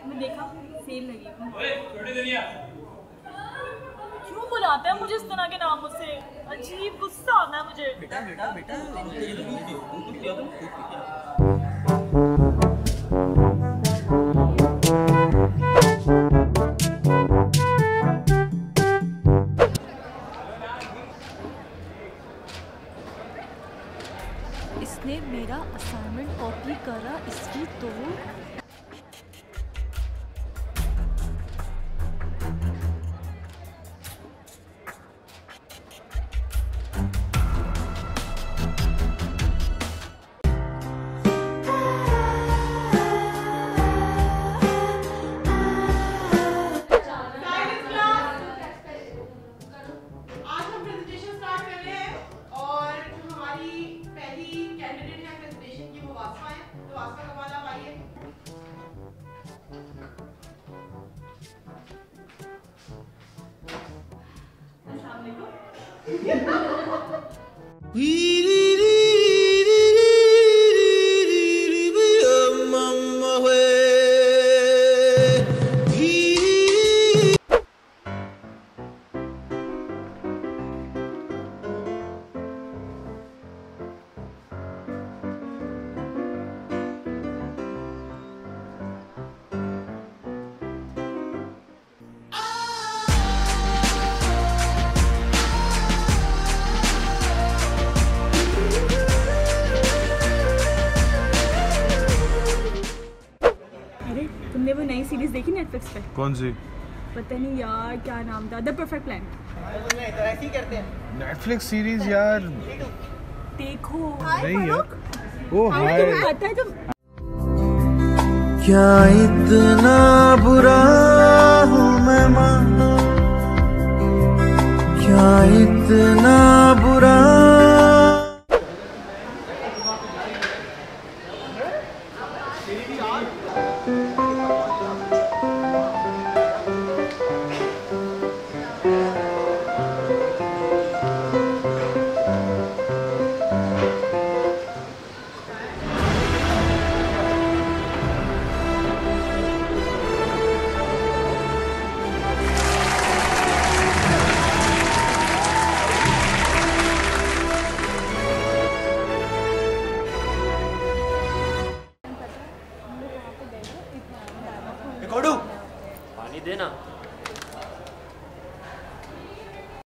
मैं देखा सेल लगी। क्यों बुलाते हैं मुझे इस तरह के नामों से? अजीब गुस्सा आता है मुझे। बेटा बेटा बेटा इसने मेरा असाइनमेंट कॉपी करा, इसकी तो तुमने वो नई सीरीज देखी नेटफ्लिक्स पे? कौन सी? पता नहीं यार क्या नाम था, the perfect plan. Netflix series यार देखो। नहीं यार वो हाय पता है तुम क्या इतना बुरा हूँ मैं माँ, क्या इतना बुरा।